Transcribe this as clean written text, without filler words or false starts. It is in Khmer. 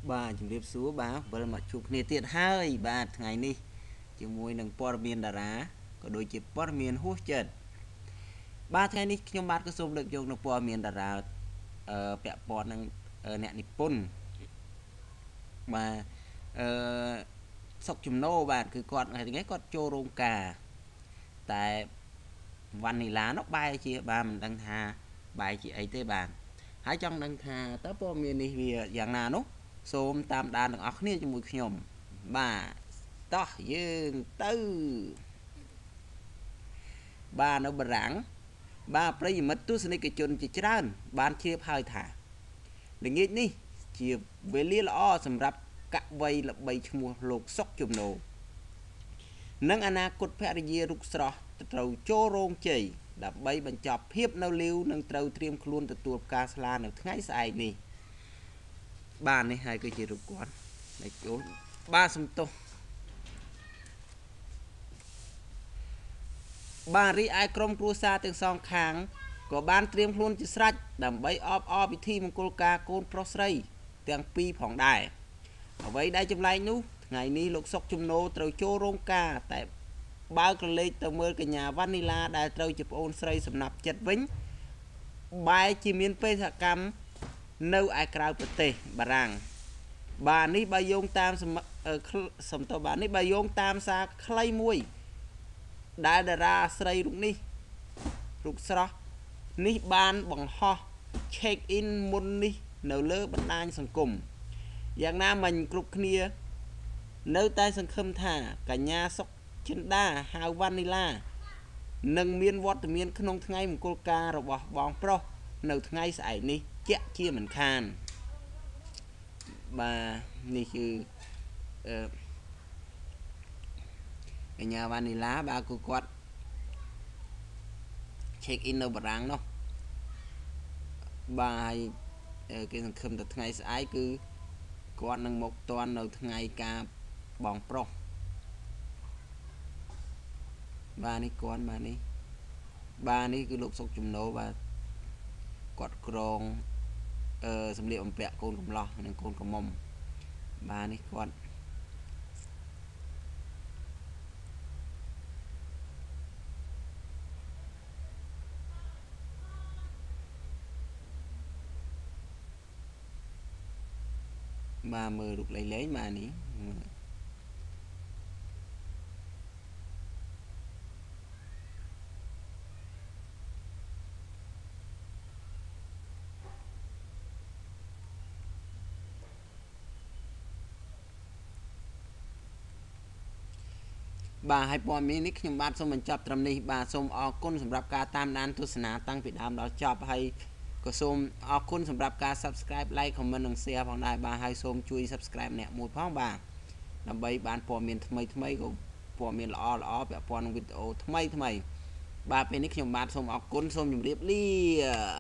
បាទជំរាបសួរបាទវិលមកជួបគ្នាទៀតហើយបាទថ្ងៃនេះជាមួយនឹងព័ត៌មានតារាក៏ដូចជាព័ត៌មានហួសចិត្តបាទថ្ងៃនេះខ្ញុំបាទក៏សូមលើកយកនៅព័ត៌មានតារាពាក់ព័ន្ធនឹងអ្នកនិពន្ធបាទសុកជំនោបាទគឺគាត់ថ្ងៃគាត់ចូលរោងការតែវ៉ានីឡានោះបែរជាបាទមិនដឹងថាបែរជាអីទេបាទហើយចង់ដឹងថាតើព័ត៌មាននេះវាយ៉ាងណានោះសូមតាមដានទាំងអស់គ្នាជាមួយខ្ញុំបាទតោះយើងទៅបាទនៅបារាំងបាទប្រិយមិត្តទស្សនិកជនជាច្រើនបានជ្រាបហើយថាល្ងាចនេះជាវេលាល្អសម្រាប់កវីល្បីឈ្មោះលោកសុកជំនោនិងអនាគតភរិយារុកស្រស់ត្រូវចូលរោងជ័យដើម្បីបញ្ចប់ភាពនៅលាវនិងត្រូវត្រៀមខ្លួនទទួលផ្កាស្លានៅថ្ងៃស្អែកនេះបាទនេះហើយគឺជារូបគាត់ដែលចូលបាទសំទោសបាទរីឯក្រុមគ្រួសារទាំងសងខាងក៏បានត្រៀមខ្លួនជាស្រេចដើម្បីអបអរពិធីមង្គលការកូនប្រុសស្រីទាំងពីរផងដែរអ្វីដែលចម្លែកនោះថ្ងៃនេះលោកសុកជំនោត្រូវចូលរោងការតែបើក្រឡេកទៅមើលកញ្ញាវ៉ានីឡាដែលត្រូវជាប្អូនស្រីសំណាប់ចិត្តវិញបែរជាមានបេសកកម្មនៅឯក្រៅប្រទេសបារាំងបាទនេះបើយោងតាមសំទោសបាទនេះបើយោងតាមសារខ្លីមួយដែលតារាស្រីរូបនេះរូបស្រស់នេះបានបង្ហោះ check in មុននេះនៅលើបណ្ដាញសង្គមយ៉ាងណាមិញគ្រប់គ្នានៅតែសង្ឃឹមថាកញ្ញាសុកចិន្តាហៅវ៉ានីឡានឹងមានវត្តមានក្នុងថ្ងៃមង្គលការរបស់បងប្រុសនៅថ្ងៃស្អែកនេះជាក់ជាមិនខានបាទនេះគឺកញ្ញាវ៉ានីឡាបាទគឺគាត់ check in នៅបារាំងនោះបាទគេសង្ឃឹមថាថ្ងៃស្អែកគឺគាត់នឹងមកតន់នៅថ្ងៃការបងប្រុសបាទនេះគាត់បាទនេះគឺលោកសុកជំនោបាទគាត់ក្រងសម្លៀកបំពាក់កូនកំឡោះនិងកូនក្រមុំបាទនេះគាត់បាទមើលរូបលេងបាទនេះបាទហើយព័ត៌មាននេះខ្ញុំបាទសូមបញ្ចប់ត្រឹមនេះបាទសូមអរគុណសម្រាប់ការតាមដានទស្សនាតាំងពីដើមដល់ចប់ហើយក៏សូមអរគុណសម្រាប់ការ Subscribe Like Comment និង Share ផងដែរបាទហើយសូមជួយ Subscribe អ្នកមួយផងបាទដើម្បីបានព័ត៌មានថ្មីក៏ព័ត៌មានល្អពាក់ព័ន្ធនឹងវីដេអូថ្មីបាទពេលនេះខ្ញុំបាទសូមអរគុណសូមជម្រាបលា